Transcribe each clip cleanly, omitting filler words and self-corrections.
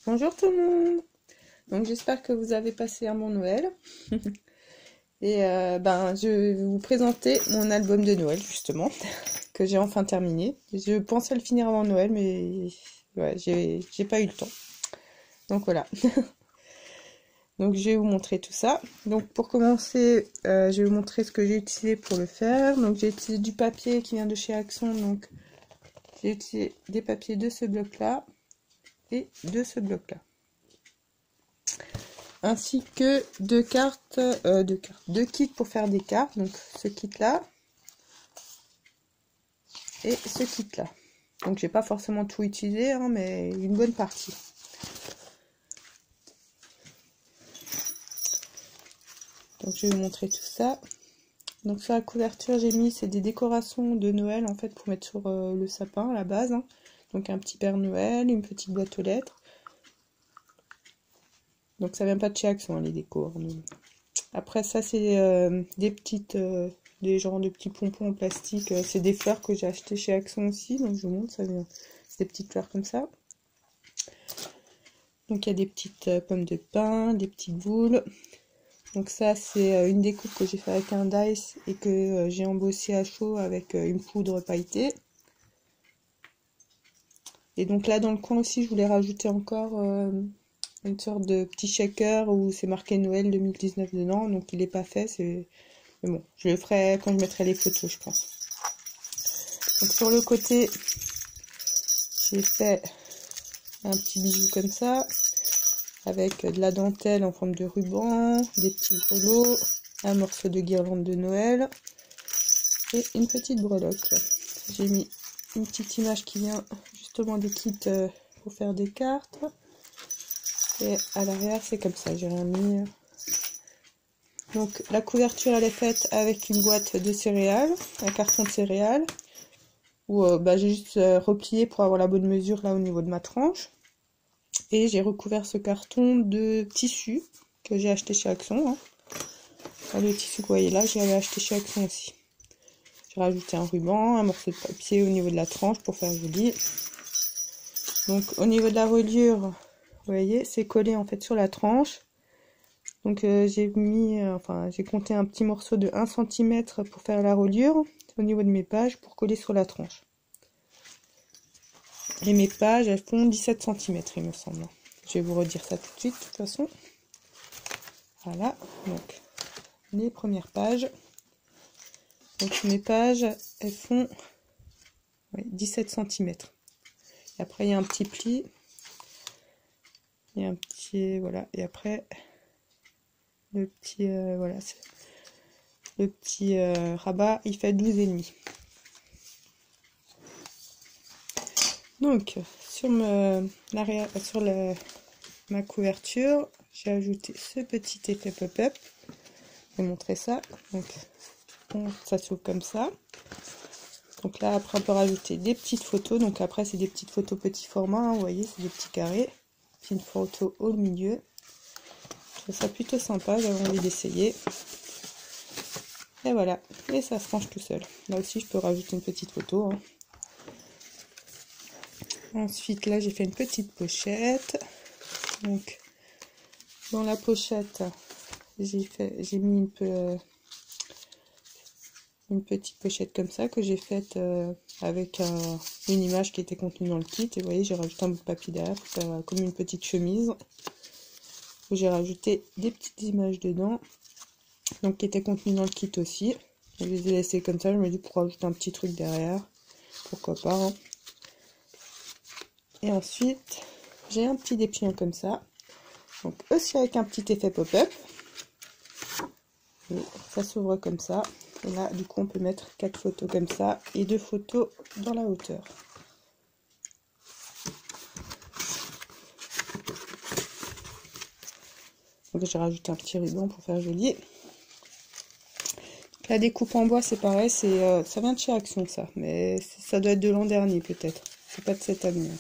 Bonjour tout le monde. Donc j'espère que vous avez passé un bon Noël. Et je vais vous présenter mon album de Noël justement, que j'ai enfin terminé. Je pensais le finir avant Noël, mais ouais, j'ai pas eu le temps. Donc voilà. Donc je vais vous montrer tout ça. Donc pour commencer, je vais vous montrer ce que j'ai utilisé pour le faire. Donc j'ai utilisé du papier qui vient de chez Axon. Donc j'ai utilisé des papiers de ce bloc-là et de ce bloc-là. Ainsi que deux kits pour faire des cartes, donc ce kit là et ce kit là. Donc j'ai pas forcément tout utilisé, hein, mais une bonne partie. Donc je vais vous montrer tout ça. Donc sur la couverture j'ai mis, c'est des décorations de Noël en fait pour mettre sur le sapin à la base, hein. Donc un petit Père Noël, une petite boîte aux lettres. Donc ça vient pas de chez Action, hein, les décors. Après ça c'est des petites des genres de petits pompons en plastique, c'est des fleurs que j'ai acheté chez Action aussi, donc je vous montre, ça vient, c'est des petites fleurs comme ça. Donc il y a des petites pommes de pin, des petites boules. Donc ça c'est une découpe que j'ai fait avec un dice et que j'ai embossé à chaud avec une poudre pailletée. Et donc là dans le coin aussi je voulais rajouter encore une sorte de petit shaker où c'est marqué Noël 2019 dedans, donc il n'est pas fait, mais bon, je le ferai quand je mettrai les photos, je pense. Donc sur le côté, j'ai fait un petit bijou comme ça, avec de la dentelle en forme de ruban, des petits grelots, un morceau de guirlande de Noël et une petite breloque. J'ai mis une petite image qui vient justement des kits pour faire des cartes. Et à l'arrière c'est comme ça, j'ai rien mis. Donc la couverture elle est faite avec une boîte de céréales, un carton de céréales, où j'ai juste replié pour avoir la bonne mesure là au niveau de ma tranche. Et j'ai recouvert ce carton de tissu que j'ai acheté chez Action, hein. Le tissu que vous voyez là, j'avais acheté chez Action aussi. J'ai rajouté un ruban, un morceau de papier au niveau de la tranche pour faire joli. Donc au niveau de la reliure, vous voyez, c'est collé en fait sur la tranche. Donc j'ai mis, j'ai compté un petit morceau de 1 cm pour faire la reliure au niveau de mes pages pour coller sur la tranche. Et mes pages elles font 17 cm il me semble. Je vais vous redire ça tout de suite de toute façon. Voilà, donc les premières pages. Donc mes pages elles font 17 cm. Et après il y a un petit pli. Il y a un petit, voilà, et après le petit, le petit rabat il fait 12,5. Donc sur ma couverture, j'ai ajouté ce petit effet pop-up. Je vais montrer ça. Donc ça s'ouvre comme ça. Donc là après on peut rajouter des petites photos. Donc après c'est des petites photos petit format, hein, vous voyez, c'est des petits carrés. Puis une photo au milieu. Je trouve ça plutôt sympa, j'avais envie d'essayer. Et voilà, et ça se range tout seul. Là aussi je peux rajouter une petite photo, hein. Ensuite là j'ai fait une petite pochette. Donc dans la pochette j'ai mis une petite pochette comme ça que j'ai faite avec une image qui était contenue dans le kit. Et vous voyez j'ai rajouté un bout de papier derrière pour faire comme une petite chemise où j'ai rajouté des petites images dedans, donc qui étaient contenues dans le kit aussi. Je les ai laissées comme ça, je me dis pour rajouter un petit truc derrière, pourquoi pas, hein. Et ensuite j'ai un petit dépliant comme ça, donc aussi avec un petit effet pop-up. Ça s'ouvre comme ça. Et là du coup on peut mettre 4 photos comme ça et 2 photos dans la hauteur. Donc j'ai rajouté un petit ruban pour faire joli. La découpe en bois c'est pareil, ça vient de chez Action ça, mais ça doit être de l'an dernier peut-être, c'est pas de cette année.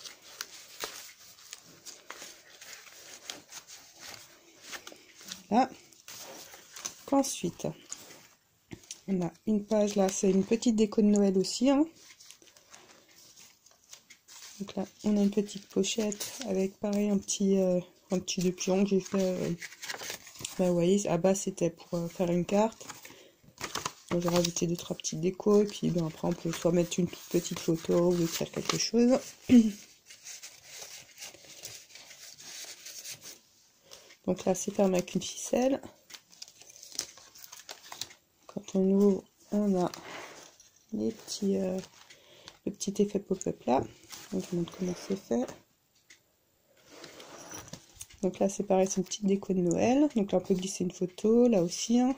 Là, qu'ensuite on a une page là, c'est une petite déco de Noël aussi, hein. Donc Donc là, on a une petite pochette avec pareil un petit depuis-ongle que j'ai fait. Bah, vous voyez, à base c'était pour faire une carte. J'ai rajouté 2-3 petites décos et puis ben, après on peut soit mettre une toute petite photo ou écrire quelque chose. Donc là c'est fermé avec une ficelle. Quand on ouvre, on a les petits, le petit effet pop-up là. Donc je vous montre comment c'est fait. Donc là c'est pareil, c'est une petite déco de Noël. Donc là on peut glisser une photo, là aussi. Hein.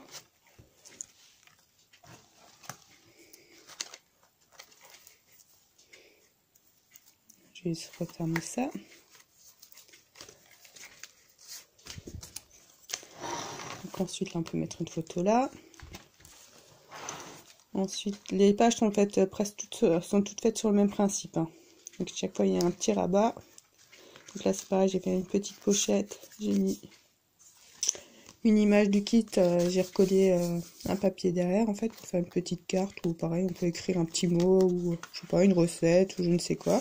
Je vais juste refermer ça. Donc ensuite là on peut mettre une photo là. Ensuite les pages sont faites presque toutes faites sur le même principe. Hein. Donc chaque fois il y a un petit rabat. Donc là c'est pareil, j'ai fait une petite pochette, j'ai mis une image du kit, j'ai recollé un papier derrière en fait pour faire une petite carte ou pareil on peut écrire un petit mot ou je sais pas une recette ou je ne sais quoi.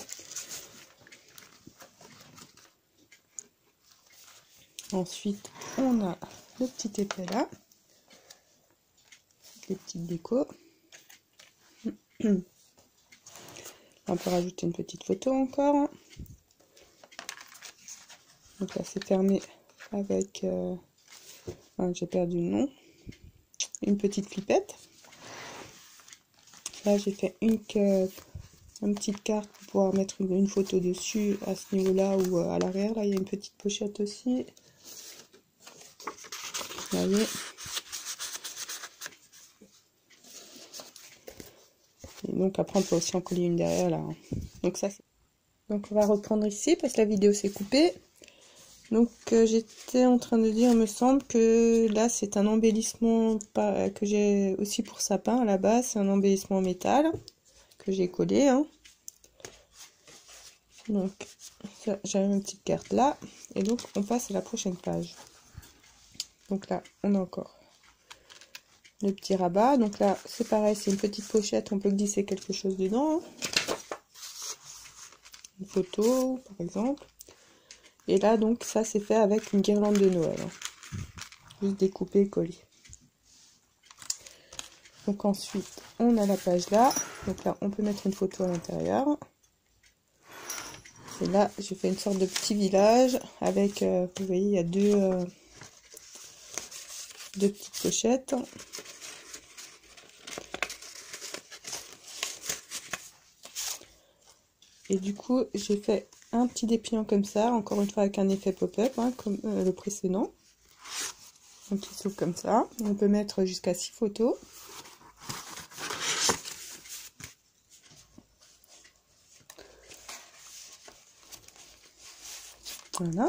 Ensuite on a le petit épais là, les petites décos. On peut rajouter une petite photo encore. Donc là c'est fermé avec j'ai perdu le nom, une petite flippette. Là j'ai fait une petite carte pour pouvoir mettre une photo dessus à ce niveau là ou à l'arrière. Là il y a une petite pochette aussi, vous voyez. Et donc après on peut aussi en coller une derrière là. Donc ça donc on va reprendre ici parce que la vidéo s'est coupée. Donc j'étais en train de dire, il me semble que là c'est un embellissement que j'ai aussi pour sapin à la base, c'est un embellissement en métal que j'ai collé. Hein. Donc j'avais une petite carte là et donc on passe à la prochaine page. Donc là on a encore le petit rabat. Donc là c'est pareil, c'est une petite pochette, on peut glisser quelque chose dedans. Hein. Une photo par exemple. Et là, donc, ça, c'est fait avec une guirlande de Noël. Hein. Juste découpé et collé. Donc, ensuite, on a la page là. Donc là, on peut mettre une photo à l'intérieur. Et là, j'ai fait une sorte de petit village avec, vous voyez, il y a deux petites pochettes. Et du coup, j'ai fait un petit dépliant comme ça, encore une fois avec un effet pop-up, hein, comme le précédent. Donc il s'ouvre comme ça. On peut mettre jusqu'à 6 photos. Voilà.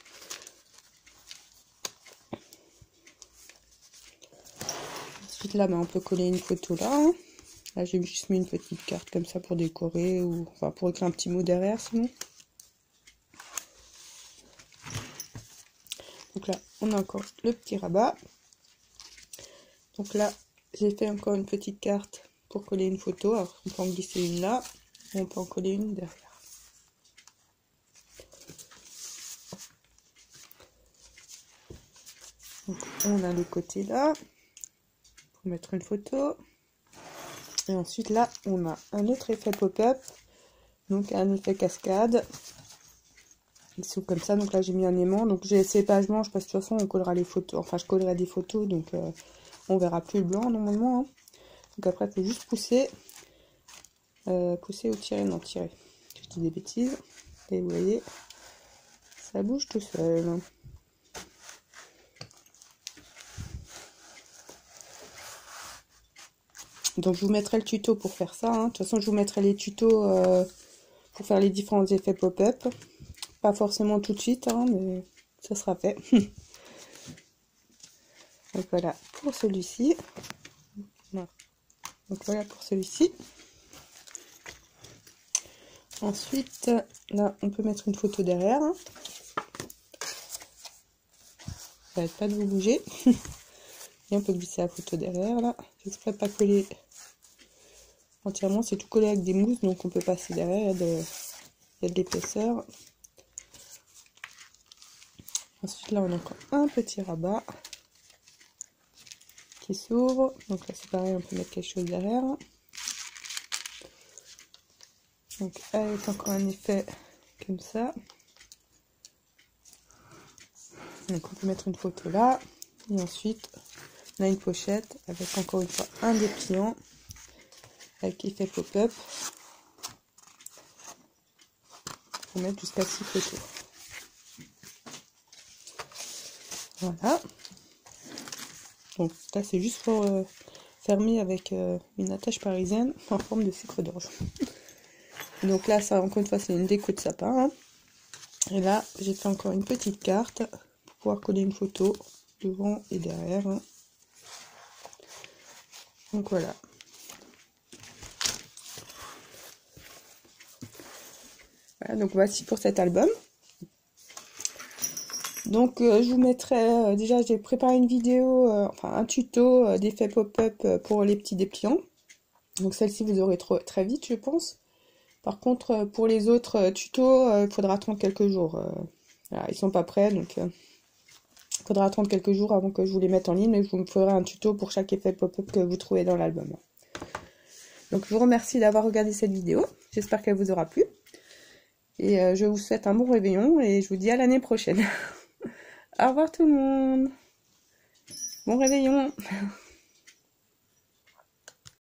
Ensuite là, on peut coller une photo là. Là, j'ai juste mis une petite carte comme ça pour décorer ou enfin pour écrire un petit mot derrière sinon. Donc là, on a encore le petit rabat. Donc là, j'ai fait encore une petite carte pour coller une photo. Alors, on peut en glisser une là, ou on peut en coller une derrière. Donc, on a le côté là, pour mettre une photo. Et ensuite, là, on a un autre effet pop-up, donc un effet cascade. Il s'ouvre comme ça, donc là j'ai mis un aimant, donc j'ai ces pages blanches parce que de toute façon on collera les photos, enfin je collerai des photos, donc on verra plus le blanc normalement. Hein. Donc après il faut juste pousser, pousser ou tirer, non tirer, je dis des bêtises, et vous voyez, ça bouge tout seul. Donc je vous mettrai le tuto pour faire ça, hein. De toute façon je vous mettrai les tutos pour faire les différents effets pop-up. Pas forcément tout de suite, hein, mais ça sera fait. Donc voilà pour celui-ci. Donc voilà pour celui-ci. Ensuite, là, on peut mettre une photo derrière. Hein. Ça n'arrête pas de vous bouger. Et on peut glisser la photo derrière, là. J'espère pas coller entièrement. C'est tout collé avec des mousses, donc on peut passer derrière. il y a de l'épaisseur. Ensuite là on a encore un petit rabat qui s'ouvre. Donc là c'est pareil, on peut mettre quelque chose derrière. Donc avec encore un effet comme ça. Donc on peut mettre une photo là. Et ensuite on a une pochette avec encore une fois un dépliant avec effet pop-up. Pour mettre jusqu'à 6 photos. Voilà. Donc là c'est juste pour fermer avec une attache parisienne en forme de sucre d'orge. Donc là ça encore une fois c'est une déco de sapin. Hein. Et là j'ai fait encore une petite carte pour pouvoir coller une photo devant et derrière. Hein. Donc voilà. Voilà, donc voici pour cet album. Donc je vous mettrai, déjà j'ai préparé une vidéo, enfin un tuto d'effet pop-up pour les petits dépliants. Donc celle-ci vous aurez très vite je pense. Par contre pour les autres tutos, il faudra attendre quelques jours. Voilà, ils sont pas prêts donc il faudra attendre quelques jours avant que je vous les mette en ligne. Mais je vous ferai un tuto pour chaque effet pop-up que vous trouvez dans l'album. Donc je vous remercie d'avoir regardé cette vidéo. J'espère qu'elle vous aura plu. Et je vous souhaite un bon réveillon et je vous dis à l'année prochaine. Au revoir tout le monde. Bon réveillon.